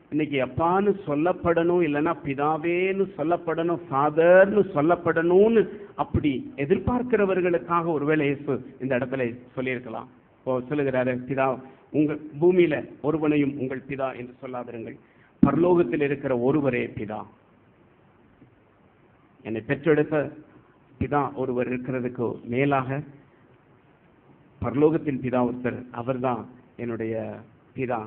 இன்னைக்கு அப்பான்னு சொல்லப்படணும், இல்லைன்னா பிதாவேன்னு சொல்லப்படணும், ஃபாதர்னு சொல்லப்படணும்னு அப்படி எதிர்பார்க்கிறவர்களுக்காக ஒருவேளை இயேசு இந்த இடத்துல சொல்லியிருக்கலாம். இப்போ சொல்லுகிறாரு, பிதா உங்கள் பூமியில ஒருவனையும் உங்கள் பிதா என்று சொல்லாதிருங்கள், பரலோகத்தில் இருக்கிற ஒருவரே பிதா. என்னை பெற்றெடுத்த பிதா ஒருவர் இருக்கிறதுக்கு மேலாக பரலோகத்தின் பிதா ஒருத்தர், அவர்தான் என்னுடைய பிதா.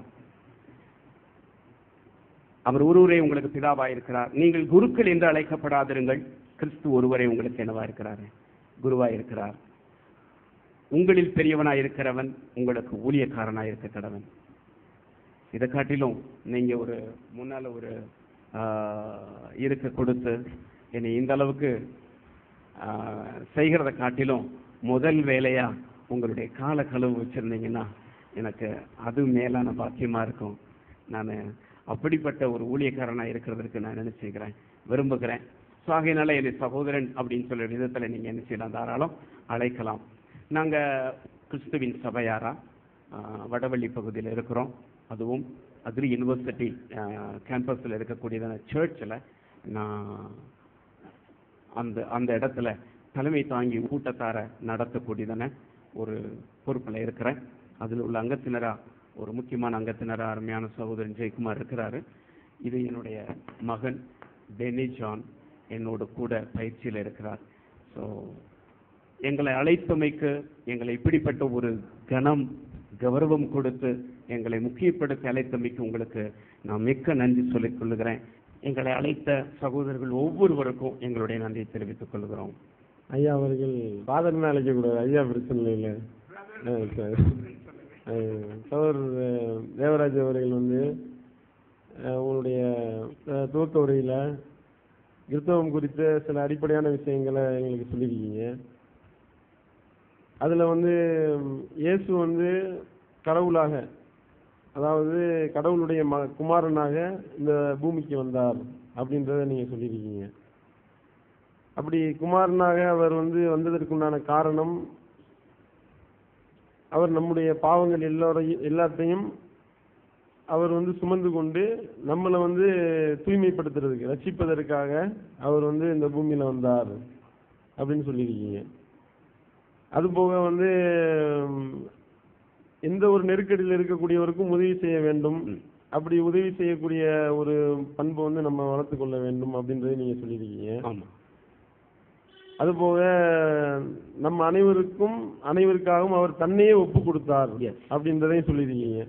அவர் ஒருவரே உங்களுக்கு பிதாவாயிருக்கிறார். நீங்கள் குருக்கள் என்று அழைக்கப்படாதிருங்கள், கிறிஸ்து ஒருவரே உங்களுக்கு என்னவா இருக்கிறார்? குருவாயிருக்கிறார். உங்களில் பெரியவனாயிருக்கிறவன் உங்களுக்கு ஊழியக்காரனாயிருக்க கடவன். இதை காட்டிலும் நீங்க ஒரு முன்னால ஒரு இருக்க கொடுத்து என்னை இந்த அளவுக்கு செய்கிறத காட்டிலும் முதல் வேலையா உங்களுடைய கால கழுவு வச்சிருந்தீங்கன்னா எனக்கு அது மேலான பாக்கியமா இருக்கும். நான் அப்படிப்பட்ட ஒரு ஊழியக்காரனா இருக்கிறதுக்கு நான் நினைச்சுக்கிறேன், விரும்புகிறேன். ஸோ ஆகையினால என்னை சகோதரன் அப்படின்னு சொல்ற விதத்துல நீங்க என்ன செய்யலாம், தாராளம் அழைக்கலாம். நாங்க கிறிஸ்துவின் சபையாரா வடவள்ளி பகுதியில் இருக்கிறோம். அதுவும் அக்ரி யூனிவர்சிட்டி கேம்பஸில் இருக்கக்கூடியதான சர்ச்சில் நான் அந்த இடத்துல தலைமை தாங்கி கூட்டத்தார நடத்தக்கூடியதான ஒரு பொறுப்பில் இருக்கிறேன். அதில் உள்ள அங்கத்தினரா, ஒரு முக்கியமான அங்கத்தினரா அருமையான சகோதரன் ஜெயக்குமார் இருக்கிறாரு. இது என்னுடைய மகன் டெனி ஜான் என்னோட கூட பயிற்சியில் இருக்கிறார். ஸோ எங்களை அழைத்தமைக்கு, எங்களை இப்படிப்பட்ட ஒரு கௌரவம் கொடுத்து எங்களை முக்கியப்படுத்தி அழைத்தமைக்கு உங்களுக்கு நான் மிக்க நன்றி சொல்லிக் கொள்ளுகிறேன். எங்களை அழைத்த சகோதரர்கள் ஒவ்வொருவருக்கும் எங்களுடைய நன்றியை தெரிவித்துக் கொள்கிறோம். ஐயா அவர்கள் ஃபாதர்னு அழைக்கக்கூடாது, ஐயா பிரச்சனை இல்லை. சகோதரர் தேவராஜ் அவர்கள் உங்களுடைய துவக்க உரையில் கிறிஸ்தவம் குறித்த சில அடிப்படையான விஷயங்களை எங்களுக்கு சொல்லியிருக்கீங்க. அதில் இயேசு கடவுளாக, அதாவது கடவுளுடைய குமாரனாக இந்த பூமிக்கு வந்தார் அப்படின்றத நீங்கள் சொல்லியிருக்கீங்க. அப்படி குமாரனாக அவர் வந்ததற்குண்டான காரணம், அவர் நம்முடைய பாவங்கள் எல்லாத்தையும் அவர் சுமந்து கொண்டு நம்மளை தூய்மைப்படுத்துறதுக்கு, ரட்சிப்பதற்காக அவர் இந்த பூமியில் வந்தார் அப்படின்னு சொல்லியிருக்கீங்க. அதுபோக எந்த ஒரு நெருக்கடியில் இருக்கக்கூடியவருக்கும் உதவி செய்ய வேண்டும், அப்படி உதவி செய்யக்கூடிய ஒரு பண்பை நம்ம வளர்த்து கொள்ள வேண்டும் அப்படின்றத நீங்க சொல்லியிருக்கீங்க. ஆமா. அதுபோக நம்ம அனைவருக்காகவும் அவர் தன்னையே ஒப்பு கொடுத்தார் அப்படின்றதையும் சொல்லியிருக்கீங்க.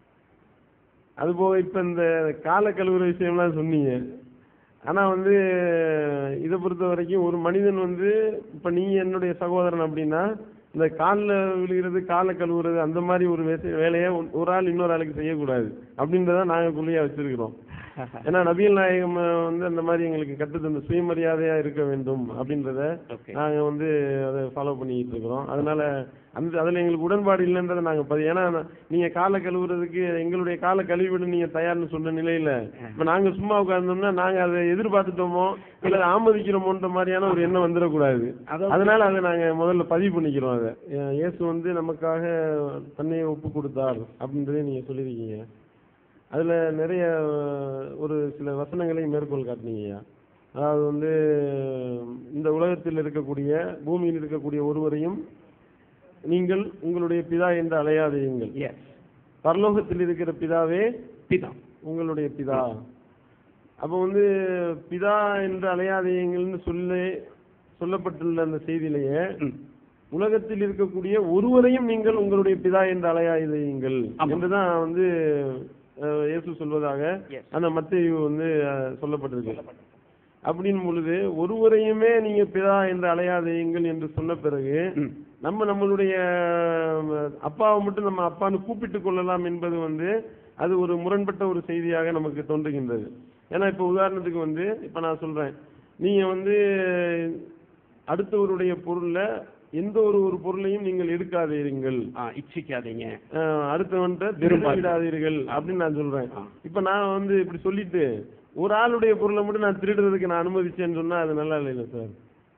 அதுபோக இப்ப இந்த கால கழுவுற விஷயம்லாம் சொன்னீங்க. ஆனா இதை பொறுத்த வரைக்கும் ஒரு மனிதன் இப்ப நீங்க என்னுடைய சகோதரன் அப்படின்னா, இந்த காலில் விழுகிறது, காலை கழுவுறது, அந்த மாதிரி ஒரு வேலையை ஒரு ஆள் இன்னொரு ஆளுக்கு செய்யக்கூடாது அப்படின்றத நாங்கள் கொள்கையா வச்சிருக்கிறோம். ஏன்னா நபிகள் நாயகம் அந்த மாதிரி எங்களுக்கு கற்றுத்தந்த சுயமரியாதையா இருக்க வேண்டும் அப்படின்றத நாங்க அதை ஃபாலோ பண்ணிட்டு இருக்கிறோம். அதனால அதுல எங்களுக்கு உடன்பாடு இல்லைன்றதை நாங்க ஏன்னா நீங்க காலை கழுவுறதுக்கு எங்களுடைய காலை கழுவிட நீங்க தயார்னு சொன்ன நிலையில இப்ப நாங்க சும்மா உட்கார்ந்தோம்னா நாங்க அதை எதிர்பார்த்துட்டோமோ இல்ல ஆமதிக்கிறோமோன்ற மாதிரியான ஒரு எண்ணம் வந்துடக்கூடாது. அதனால அதை நாங்க முதல்ல பதிவு பண்ணிக்கிறோம். அதை இயேசு நமக்காக தன்னையை ஒப்பு கொடுத்தார் அப்படின்றதே நீங்க சொல்லியிருக்கீங்க. அதுல நிறைய ஒரு சில வசனங்களை மேற்கோள் காட்டினீங்க. அதாவது இந்த உலகத்தில் இருக்கக்கூடிய, பூமியில் இருக்கக்கூடிய ஒருவரையும் நீங்கள் உங்களுடைய பிதா என்று அழையாதீர்கள், பரலோகத்தில் இருக்கிற பிதாவே பிதா உங்களுடைய பிதா. அப்ப பிதா என்று அழையாதீங்கள்னு சொல்லப்பட்டுள்ள அந்த செய்தியிலேயே உலகத்தில் இருக்கக்கூடிய ஒருவரையும் நீங்கள் உங்களுடைய பிதா என்று அழையாதீங்கள் என்றுதான் இயேசு சொல்வதாக அந்த மத்தேயு சொல்லப்பட்டிருக்கு. அப்படின் பொழுது ஒருவரையுமே நீங்க பிதா என்று அழையாதீங்கள் என்று சொன்ன பிறகு நம்மளுடைய அப்பாவை மட்டும் நம்ம அப்பான்னு கூப்பிட்டுக் கொள்ளலாம் என்பது அது ஒரு முரண்பட்ட ஒரு செய்தியாக நமக்கு தோன்றுகின்றது. ஏன்னா இப்ப உதாரணத்துக்கு இப்ப நான் சொல்றேன், நீங்க அடுத்தவருடைய பொருள்ல எந்த ஒரு பொருளையும் நீங்கள் எடுக்காதீர்கள், இச்சிக்காதீங்க, அடுத்தவன்ட்ட திருடாதீர்கள் அப்படின்னு நான் சொல்றேன். இப்ப நான் இப்படி சொல்லிட்டு ஒரு ஆளுடைய பொருளை மட்டும் நான் திருடுறதுக்கு நான் அனுமதிச்சேன்னு சொன்னா அது நல்லா இல்லைல்ல சார்?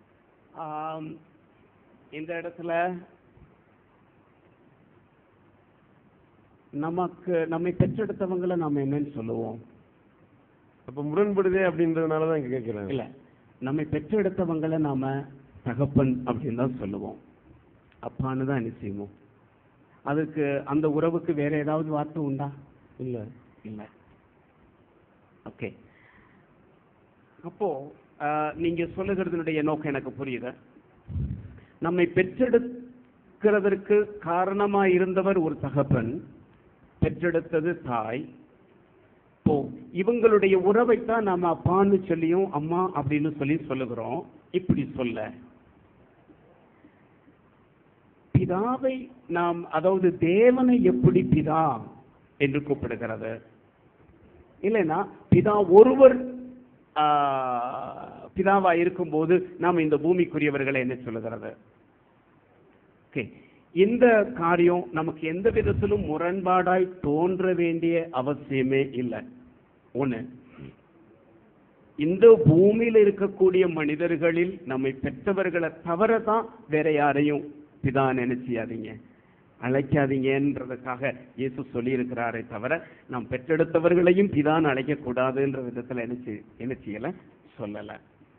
இந்த இடத்துல நம்மை பெற்றெடுத்தவங்களை நாம என்னன்னு சொல்லுவோம்? அப்ப முரண்படுதே அப்படின்றதுனாலதான் கேட்கிறேன். இல்ல, நம்மை பெற்றெடுத்தவங்களை நாம தகப்பன் அப்படின்னு தான் சொல்லுவோம், அப்பான்னு தான் என்ன செய்வோம். அதுக்கு அந்த உறவுக்கு வேற ஏதாவது வார்த்தை உண்டா? இல்ல இல்ல. ஓகே, அப்போ நீங்க சொல்லுகிறதுனுடைய நோக்கம் எனக்கு புரியுது. நம்மை பெற்றெடுக்கிறதற்கு காரணமா இருந்தவர் ஒரு தகப்பன், பெற்றெடுத்தது தாய். இப்போ இவங்களுடைய உறவைத்தான் நாம அப்பான்னு சொல்லியும் அம்மா அப்படின்னு சொல்லுகிறோம். இப்படி சொல்ல பிதாவை நாம், அதாவது தேவனை எப்படி பிதா என்று கூப்பிடுகிறது? இல்லைன்னா பிதா ஒருவர் பிதாவா இருக்கும்போது நாம் இந்த பூமிக்குரியவர்களை என்ன சொல்லுகிறது? ஓகே, இந்த காரியம் நமக்கு எந்த விதத்திலும் முரண்பாடாய் தோன்ற வேண்டிய அவசியமே இல்லை. ஒண்ணு, இந்த பூமியில் இருக்கக்கூடிய மனிதர்களில் நம்மை பெற்றவர்களை தவிரதான் வேற யாரையும் பிதா நினைச்சியாதீங்க, அழைக்காதீங்கன்றதுக்காக இயேசு சொல்லி இருக்கிறாரே தவிர நாம் பெற்றெடுத்தவர்களையும் பிதான் அழைக்க கூடாதுன்ற விதத்துல என்ன செய்யல, சொல்லல.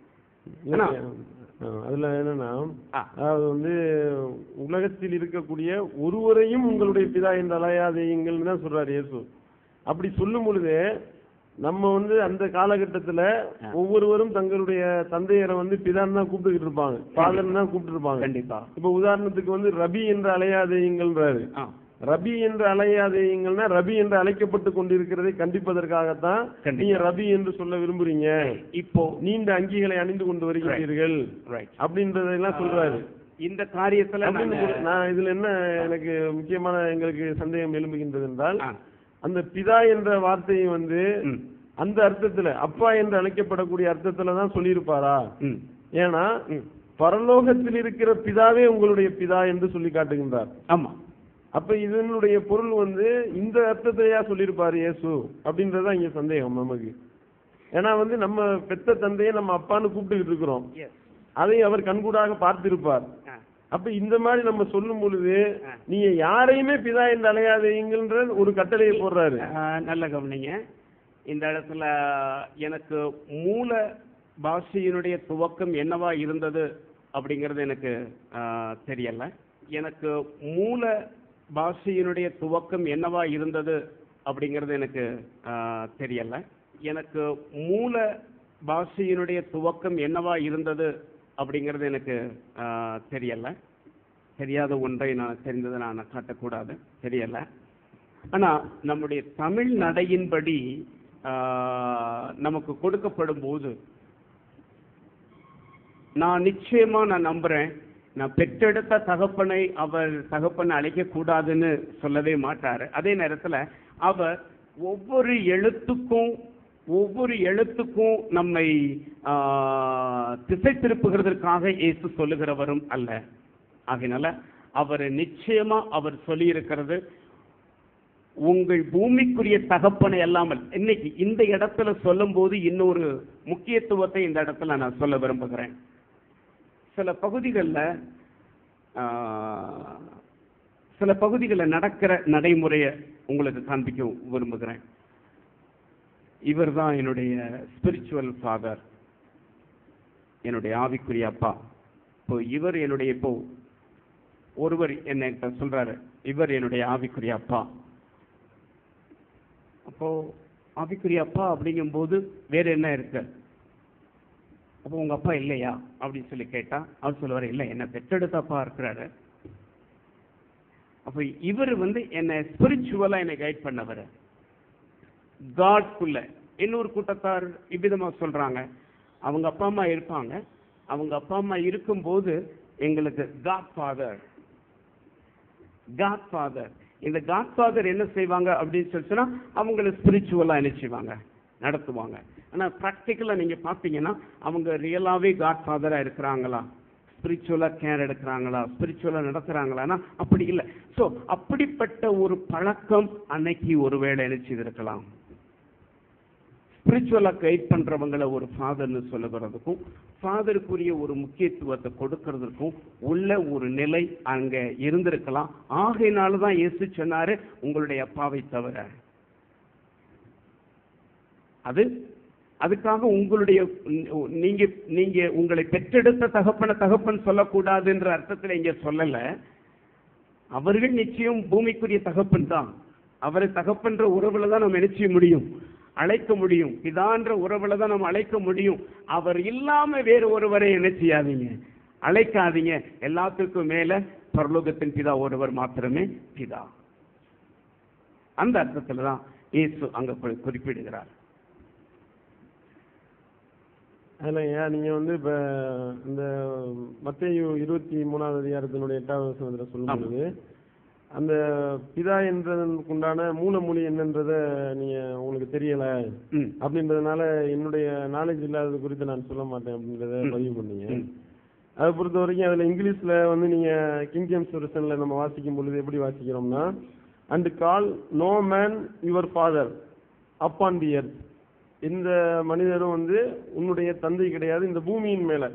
அதுல என்னன்னா, அதாவது உலகத்தில் இருக்கக்கூடிய ஒருவரையும் உங்களுடைய பிதா என்று அலையாதீங்கள்னு தான் சொல்றாரு இயேசு. அப்படி சொல்லும் பொழுது நம்ம அந்த காலகட்டத்துல ஒவ்வொருவரும் தங்களுடைய தந்தையரை பிதான்னு தான் கூப்பிட்டுக்கிட்டு இருப்பாங்க, ஃபாதர்னு தான் கூப்பிட்டு இருப்பாங்க. கண்டிப்பா. இப்ப உதாரணத்துக்கு ரபி என்று அலையாதீங்கள்ன்றாரு. ரபி என்று அலையாதீங்கன்னா ரபி என்று அழைக்கப்பட்டு கொண்டிருக்கிறதை கண்டிப்பதற்காகத்தான் நீங்க ரபி என்று சொல்ல விரும்புறீங்க. இப்போ நீண்ட அங்கிகளை அணிந்து கொண்டு வருகிறீர்கள் அப்படின்றதெல்லாம் சொல்றாரு. இந்த காரியத்துல நான் இதுல என்ன எனக்கு முக்கியமான எங்களுக்கு சந்தேகம் எழும்புகின்றது என்றால், அந்த பிதா என்ற வார்த்தையை அந்த அர்த்தத்துல அப்பா என்று அழைக்கப்படக்கூடிய அர்த்தத்துல தான் சொல்லியிருப்பாரா? ஏன்னா பரலோகத்தில் இருக்கிற பிதாவே உங்களுடைய பிதா என்று சொல்லி காட்டுகின்றார். ஆமா. அப்ப இதனுடைய பொருள் இந்த அர்த்தத்தையா சொல்லியிருப்பாரு இயேசு அப்படின்றதான் இங்க சந்தேகம் நமக்கு. ஏன்னா நம்ம பெத்த தந்தையை நம்ம அப்பான்னு கூப்பிட்டுக்கிட்டு இருக்கிறோம், அதை அவர் கண்கூடாக பார்த்திருப்பார். அப்ப இந்த மாதிரி நம்ம சொல்லும் பொழுது நீங்க யாரையுமே பிதா என்று அலையாதீங்கன்ற ஒரு கட்டளையை போடுறாரு. நல்ல கவனிங்க. இந்த இடத்துல எனக்கு மூல பாஷையினுடைய துவக்கம் என்னவா இருந்தது அப்படிங்கிறது எனக்கு தெரியல. எனக்கு மூல பாஷையினுடைய துவக்கம் என்னவா இருந்தது அப்படிங்கிறது எனக்கு தெரியல. எனக்கு மூல பாஷையினுடைய துவக்கம் என்னவா இருந்தது அப்படிங்கிறது எனக்கு தெரியல. தெரியாத ஒன்றை நான் தெரிந்ததை நான் காட்டக்கூடாது, தெரியல. ஆனா நம்முடைய தமிழ் நடையின்படி நமக்கு கொடுக்கப்படும் போது நான் நிச்சயமா நம்புறேன், நான் பெற்றெடுத்த தகப்பனை அவர் தகப்பனை அழைக்க கூடாதுன்னு சொல்லவே மாட்டாரு. அதே நேரத்துல அவர் ஒவ்வொரு எழுத்துக்கும் நம்மை திசை திருப்புகிறதற்காக இயேசு சொல்லுகிறவரும் அல்ல. ஆகையினால அவர் நிச்சயமா அவர் சொல்லி இருக்கிறது, உங்கள் பூமிக்குரிய தகப்பனை அல்லாமல். இன்னைக்கு இந்த இடத்துல சொல்லும் போது இன்னொரு முக்கியத்துவத்தை இந்த இடத்துல நான் சொல்ல விரும்புகிறேன். சில பகுதிகளில் நடக்கிற நடைமுறையை உங்களுக்கு காண்பிக்க விரும்புகிறேன். இவர் தான் என்னுடைய ஸ்பிரிச்சுவல் ஃபாதர், என்னுடைய ஆவிக்குரிய அப்பா. இப்போ ஒருவர் என்ன சொல்றாரு, இவர் என்னுடைய ஆவிக்குரிய அப்பா. அப்போ ஆவிக்குரிய அப்பா அப்படிங்கும் போது வேற என்ன இருக்கு? அப்போ உங்க அப்பா இல்லையா அப்படின்னு சொல்லி கேட்டா அவர் சொல்லுவாரு, இல்லை, என்ன பெற்றெடுத்த அப்பா இருக்கிறாரு. அப்ப இவர் என்ன ஸ்பிரிச்சுவலா என்னை கைட் பண்ணவர், காட்குள்ள. இன்னொரு கூட்டத்தார் இவ்விதமா சொல்றாங்க, அவங்க அப்பா அம்மா இருப்பாங்க, அவங்க அப்பா அம்மா இருக்கும்போது எங்களுக்கு காட் ஃபாதர். இந்த காட் ஃபாதர் என்ன செய்வாங்க அப்படின்னு சொல்லிச்சுன்னா அவங்களை ஸ்பிரிச்சுவலா என்ன செய்வாங்க, நடத்துவாங்க. ஆனா பிராக்டிக்கலா நீங்க பாத்தீங்கன்னா அவங்க ரியலாவே காட் ஃபாதரா இருக்கிறாங்களா, ஸ்பிரிச்சுவலா கேர் எடுக்கிறாங்களா, ஸ்பிரிச்சுவலா நடத்துறாங்களா? அப்படி இல்லை. ஸோ அப்படிப்பட்ட ஒரு பழக்கம் அன்னைக்கு ஒருவேளை என்ன செய்திருக்கலாம். ஸ்பிரிச்சுவலா கைட் பண்றவங்களை ஒரு ஃபாதர்னு சொல்லுகிறதுக்கும் ஃபாதருக்குரிய ஒரு முக்கியத்துவத்தை கொடுக்கறதுக்கும் உள்ள ஒரு நிலை அங்க இருந்திருக்கலாம். ஆகையினாலதான் இயேசு சொன்னாரு, உங்களுடைய அப்பாவை தவிர. அது அதுக்காக உங்களுடைய நீங்க நீங்க உங்களை பெற்றெடுத்த தகப்பன் சொல்லக்கூடாதுன்ற அர்த்தத்துல இங்க சொல்லல. அவர்கள் நிச்சயம் பூமிக்குரிய தகப்பன் தான். அவரை தகப்பன்ற உறவுல தான் நம்ம நினைச்ச முடியும், அழைக்க முடியும். பிதான்ற உறவுல தான் நம்ம அழைக்க முடியும். அவர் இல்லாம வேறு ஒருவரை என்ன செய்யாதீங்க, அழைக்காதீங்க. எல்லாத்துக்கும் மேல பரலோகத்தின் பிதா ஒருவர் மாத்திரமே பிதா. அந்த அர்த்தத்துல தான் இயேசு அங்க குறிப்பிடுகிறார். அதுலயா நீங்க இப்ப இந்த மத்தேயு 23வது அதிகாரத்தினுடைய 8வது வசனத்துல சொல்லும்போது அந்த பிதா என்றதுக்குண்டான மூலமொழி என்னன்றத நீங்க உங்களுக்கு தெரியல அப்படின்றதுனால என்னுடைய நாலேஜ் இல்லாதது குறித்து நான் சொல்ல மாட்டேன் அப்படின்றத பதிவு பண்ணீங்க. அதை பொறுத்த வரைக்கும் அதுல இங்கிலீஷ்ல நீங்க கிங் ஜேம்ஸ் வெர்ஷன்ல நம்ம வாசிக்கும் பொழுது எப்படி வாசிக்கிறோம்னா, and call no man your father upon the earth. இந்த மனிதரும் உன்னுடைய தந்தை கிடையாது இந்த பூமியின் மேல.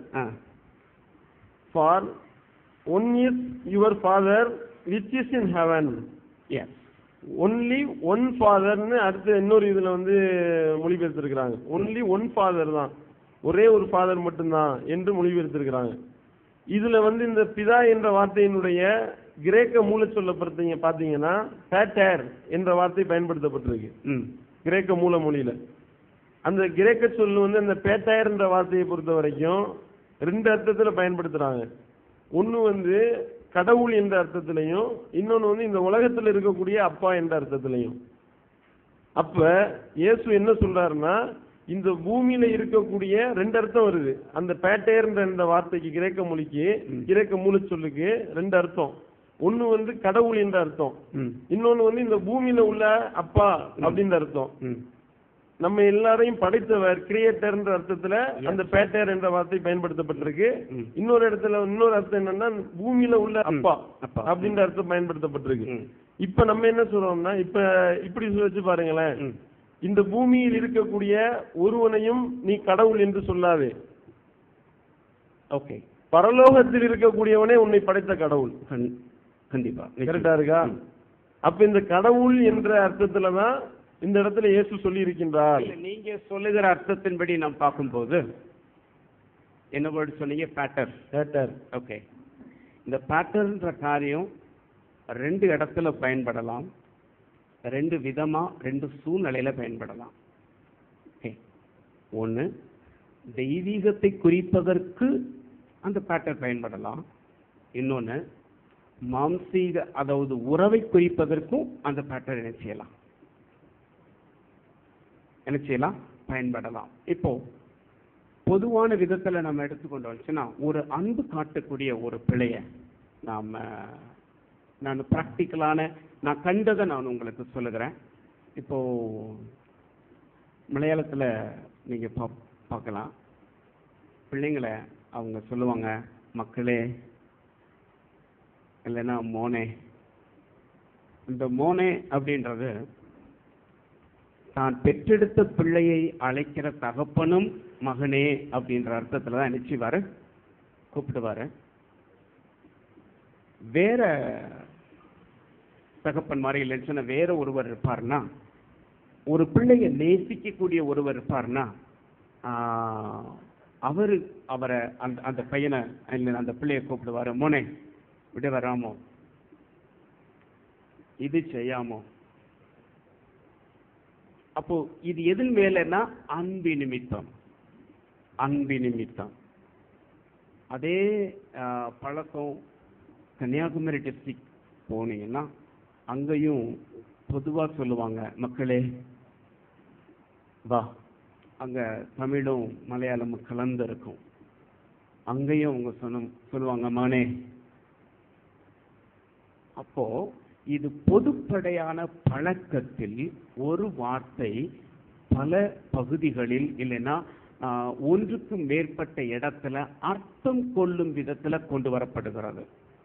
For one is your father which is in heaven. Only one ஃபாதர்னு அடுத்து இன்னொரு இதுல மொழிபெயர்த்திருக்கிறாங்க. ஒன்லி ஒன் ஃபாதர் தான், ஒரே ஒரு ஃபாதர் மட்டும்தான் என்று மொழிபெயர்த்திருக்கிறாங்க. இதுல இந்த பிதா என்ற வார்த்தையினுடைய கிரேக்க மூல சொல்ல பாத்தீங்கன்னா பேட்டர் என்ற வார்த்தை பயன்படுத்தப்பட்டிருக்கு கிரேக்க மூல மொழியில. அந்த கிரேக்க சொல்லு அந்த பேட்டர் என்ற வார்த்தையை பொறுத்த வரைக்கும் ரெண்டு அர்த்தத்துல பயன்படுத்துறாங்க. ஒன்னு கடவுள் என்ற அர்த்தத்திலையும், இன்னொன்னு இந்த உலகத்துல இருக்கக்கூடிய அப்பா என்ற அர்த்தத்திலையும். அப்ப இயேசு என்ன சொல்றாருன்னா, இந்த பூமியில இருக்கக்கூடிய ரெண்டு அர்த்தம் வருது. அந்த பேட்டர் என்ற வார்த்தைக்கு கிரேக்க மொழிக்கு கிரேக்க மூல சொல்லுக்கு ரெண்டு அர்த்தம். ஒன்னு கடவுள் என்ற அர்த்தம், இன்னொன்னு இந்த பூமியில உள்ள அப்பா அப்படின்ற அர்த்தம். நம்ம எல்லாரையும் படைத்தவர் கிரியேட்டர் என்ற அர்த்தத்துல அந்த பேட்டர் என்ற வார்த்தை பயன்படுத்தப்பட்டிருக்கு. இன்னொரு இடத்துல இன்னொரு அர்த்தம் என்னன்னா பூமியில உள்ள அப்பா அப்படின்ற அர்த்தம் பயன்படுத்தப்பட்டிருக்கு. இப்ப நம்ம என்ன சொல்றோம்னா, இப்ப இப்படி வச்சு பாருங்களேன், இந்த பூமியில் இருக்கக்கூடிய ஒருவனையும் நீ கடவுள் என்று சொல்லாதே. ஓகே, பரலோகத்தில் இருக்கக்கூடியவனே உன்னை படைத்த கடவுள். கண்டிப்பா, கரெக்டா இருக்கா? அப்ப இந்த கடவுள் என்ற அர்த்தத்துலதான் இந்த இடத்துல இயேசு சொல்லி இருக்கின்றார். நீங்க சொல்லுகிற அர்த்தத்தின்படி நாம் பார்க்கும்போது என்ன வேர்டு சொன்னீங்க? பேட்டர். ஓகே, இந்த பேட்டர்ன்ற காரியம் ரெண்டு இடத்துல பயன்படலாம், ரெண்டு விதமா ரெண்டு சூழ்நிலையில பயன்படலாம். ஒன்று தெய்வீகத்தை குறிப்பதற்கு அந்த பேட்டர் பயன்படலாம். இன்னொன்று மாம்சீக அதாவது உறவை குறிப்பதற்கும் அந்த பேட்டர் என்ன செய்யலாம் பயன்படலாம். இப்போ பொதுவான விதத்துல நம்ம எடுத்துக்கொண்டோம்னா, ஒரு அன்பு காட்டக்கூடிய ஒரு பிள்ளைய நான் பிராக்டிக்கலான நான் கண்டதை நான் உங்களுக்கு சொல்லுகிறேன். இப்போ மலையாளத்துல நீங்க பார்க்கலாம், பிள்ளைங்களை அவங்க சொல்லுவாங்க மக்களே இல்லைன்னா மோனே. இந்த மோனே அப்படின்றது தான் பெற்றெடுத்த பிள்ளையை அழைக்கிற தகப்பனும் மகனே அப்படின்ற அர்த்தத்துல தான் நினைச்சுவாரு, கூப்பிடுவாரு. வேற தகப்பன் மாதிரி இல்லைன்னு சொன்ன வேற ஒருவர் இருப்பாருன்னா, ஒரு பிள்ளையை நேசிக்கக்கூடிய ஒருவர் இருப்பாருன்னா அவரை அந்த பையனை அந்த பிள்ளையை கூப்பிடுவாரு, மோனே விட வராமோ, இது செய்யாமோ. அப்போ இது எதில் மேலன்னா அன்பு நிமித்தம். அதே பழக்கம் கன்னியாகுமரி டிஸ்ட்ரிக்ட் போனீங்கன்னா அங்கேயும் பொதுவா சொல்லுவாங்க, மக்களே வா. அங்க தமிழும் மலையாளமும் கலந்து இருக்கும். அங்கேயும் அவங்க சொல்லுவாங்க மகனே. அப்போ இது பொதுப்படையான பழக்கத்தில் ஒரு வார்த்தை பல பகுதிகளில் இல்லைன்னா ஒன்றுக்கும் மேற்பட்ட இடத்துல அர்த்தம் கொள்ளும் விதத்துல கொண்டு வரப்படுகிறது.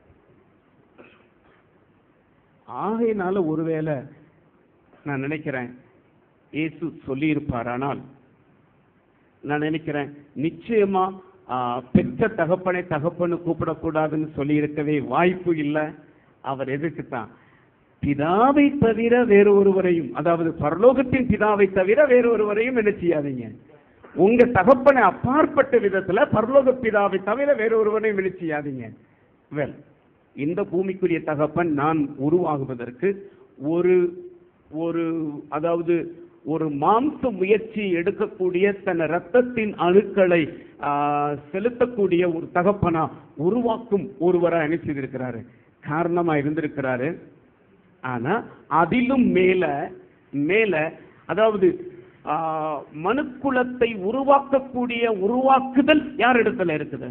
ஆகையினால ஒருவேளை நான் நினைக்கிறேன் இயேசு சொல்லி இருப்பாரானால், நான் நினைக்கிறேன் நிச்சயமா பெற்ற தகப்பனு கூப்பிடக்கூடாதுன்னு சொல்லி இருக்கவே வாய்ப்பு இல்லை. அவர் எதுக்குத்தான் பிதாவை தவிர வேறு ஒருவரையும், அதாவது பரலோகத்தின் பிதாவை தவிர வேறு ஒருவரையும் என்ன செய்யாதீங்க, உங்க தகப்பனை அப்பாற்பட்ட விதத்துல பரலோக பிதாவை தவிர வேற ஒருவனை விழிச்சியாதீங்க. வெல், இந்த பூமிக்குரிய தகப்பன் நான் உருவாகுவதற்கு ஒரு ஒரு அதாவது ஒரு மாம்ச முயற்சி எடுக்கக்கூடிய தன் ரத்தத்தின் அணுக்களை செலுத்தக்கூடிய ஒரு தகப்பனா உருவாக்கும் ஒருவரா நினைச்சிருக்கிறாரு, காரணமா இருந்திருக்கிறாரு. ஆனா அதிலும் மேல மேல அதாவது மனுக்குலத்தை உருவாக்கக்கூடிய உருவாக்குதல் யார் இடத்துல இருக்குது?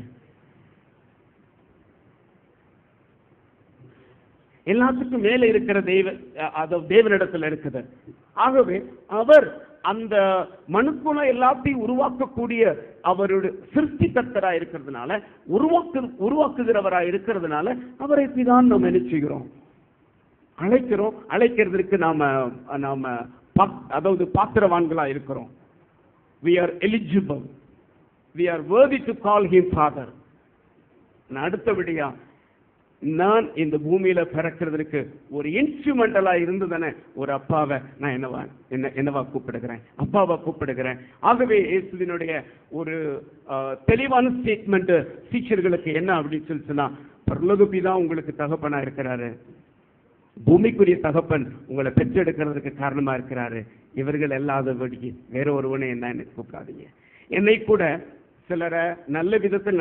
எல்லாத்துக்கும் மேல இருக்கிற தேவனிடத்துல இருக்குது. ஆகவே அவர் அந்த மனுக்குல எல்லாத்தையும் உருவாக்கக்கூடிய அவருடைய சிருஷ்டிகர்த்தரா இருக்கிறதுனால, உருவாக்குகிறவரா இருக்கிறதுனால அவரை தான் நம்ம நினைச்சுக்கிறோம், அழைக்கிறோம். அழைக்கிறதுக்கு நாம அதாவது பாத்திரவான்களா இருக்கிறோம். we are eligible, we are worthy to call him father. அடுத்தபடியா நான் இந்த பூமியில பிறக்கிறதுக்கு ஒரு இன்ஸ்ட்ருமெண்டலா இருந்ததானே ஒரு அப்பாவை நான் என்னவா கூப்பிடுகிறேன், அப்பாவா கூப்பிடுகிறேன். ஆகவே இயேசுவினுடைய ஒரு தெளிவான ஸ்டேட்மெண்ட் சீஷர்களுக்கு என்ன அப்படின்னு சொல்லிச்சுன்னா, பரலோக பிதா உங்களுக்கு தகப்பனா இருக்கிறாரு, பூமிக்குரிய தகப்பன் உங்களை பெற்றெடுக்கிறதுக்கு காரணமா இருக்கிறாரு. இவர்கள் இல்லாதபடிக்கு வேற ஒருவனை என்ன கூப்பிடாதீங்க. என்னை கூட சிலரை நல்ல விதத்தில்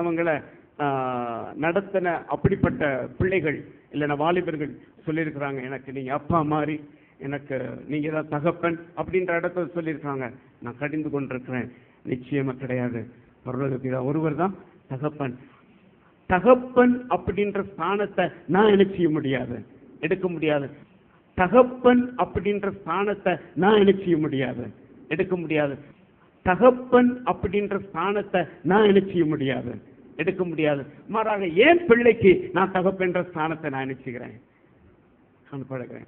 நடத்தின அப்படிப்பட்ட பிள்ளைகள் இல்லைன்னா வாலிபர்கள் சொல்லியிருக்கிறாங்க, எனக்கு நீங்க அப்பா மாதிரி, எனக்கு நீங்க தான் தகப்பன் அப்படின்ற இடத்துல சொல்லியிருக்காங்க. நான் கடிந்து கொண்டிருக்கிறேன், நிச்சயமா கிடையாது. பரலோக பிதா ஒருவர் தான் தகப்பன். தகப்பன் அப்படின்ற ஸ்தானத்தை நான் என்ன செய்ய முடியாது, எடுக்க முடியாது. தகப்பன் அப்படின்ற ஸ்தானத்தை நான் என்ன செய்ய முடியாது, எடுக்க முடியாது. தகப்பன் அப்படின்ற ஸ்தானத்தை நான் என்ன செய்ய முடியாது, எடுக்க முடியாது. மாறாக ஏன் பிள்ளைக்கு நான் தகப்பன்ற ஸ்தானத்தை நான் நினைச்சுக்கிறேன், பழகிறேன்.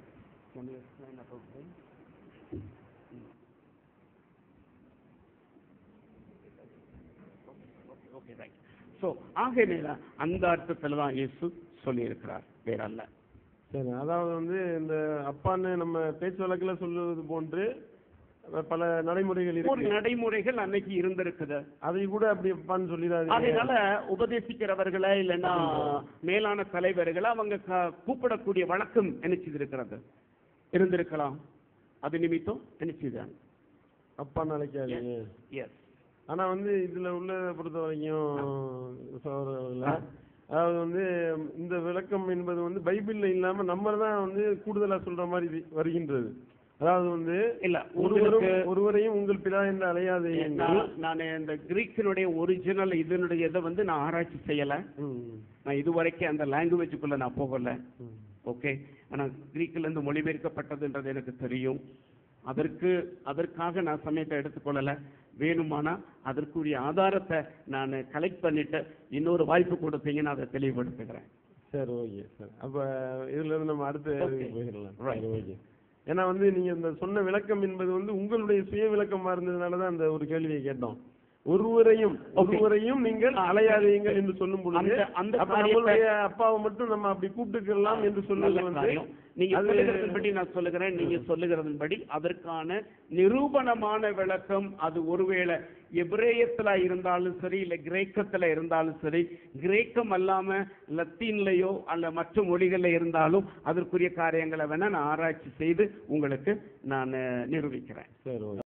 ஆகையில அந்த அர்த்தத்துல தான் இயேசு சொல்லி இருக்கிறார், வேற அல்ல. சரி, அதாவது வந்து இந்த அப்பான்னு நம்ம பேச்சு வழக்கில் சொல்லுவது போன்று பல நடைமுறைகள் அன்னைக்கு இருந்திருக்குது. அதை கூட அப்படி அப்பான்னு சொல்லிடாது. அதனால உபதேசிக்கிறவர்களை இல்லைன்னா மேலான தலைவர்களை அவங்க கூப்பிடக்கூடிய வழக்கம் நினைச்சிருக்கிறது, இருந்திருக்கலாம். அது நிமித்தம் நினைச்சுதான் அப்பான்னு அழைக்காதீங்க. ஆனா வந்து இதுல உள்ளதை பொறுத்த வரைக்கும் சகோதரர்கள, அதாவது வந்து இந்த விளக்கம் என்பது வந்து பைபிள்ல இல்லாம நம்ம தான் வந்து கூடுதலா சொல்ற மாதிரி வருகின்றது. அதாவது வந்து இல்ல, ஒருவரையும் உங்கள் பிதா என்று அழையாது. நான் இந்த கிரீக்கினுடைய ஒரிஜினல் இதனுடைய இதை வந்து நான் ஆராய்ச்சி செய்யல. நான் இதுவரைக்கும் அந்த லாங்குவேஜுக்குள்ள நான் போகல. ஓகே, ஆனா கிரீக்கில இருந்து மொழிபெயர்க்கப்பட்டதுன்றது எனக்கு தெரியும். அதற்காக நான் சமயத்தை எடுத்துக்கொள்ளல. வேணுமானா அதற்குரிய ஆதாரத்தை நான் கலெக்ட் பண்ணிட்டு இன்னொரு வாய்ப்பு கொடுத்தீங்கன்னா அதை தெளிவுபடுத்துகிறேன். சரி, ஓகே சார். அப்ப இதுல இருந்து நம்ம அடுத்து போயிடலாம். ஓகே, ஏன்னா வந்து நீங்க இந்த சொன்ன விளக்கம் என்பது வந்து உங்களுடைய சுய விளக்கமா இருந்ததுனாலதான் அந்த ஒரு கேள்வியை கேட்டோம். ஒருவரையும் நீங்கள் அலையாதீங்கள் என்று சொல்லும் பொழுது நம்மளுடைய அப்பாவை மட்டும் நம்ம அப்படி கூப்பிட்டுக்கலாம் என்று சொல்லுவது நீங்க சொல்லுகிறதன்படி நான் சொல்லுகிறேன். நீங்க சொல்லுகிறதன்படி அதற்கான நிரூபணமான விளக்கம் அது ஒருவேளை எபிரேயத்துல இருந்தாலும் சரி, இல்ல கிரேக்கத்துல இருந்தாலும் சரி, கிரேக்கம் அல்லாம லத்தீன்லயோ அல்ல மற்ற மொழிகள்ல இருந்தாலும் அதற்குரிய காரியங்களை வேணா நான் ஆராய்ச்சி செய்து உங்களுக்கு நான் நிரூபிக்கிறேன்.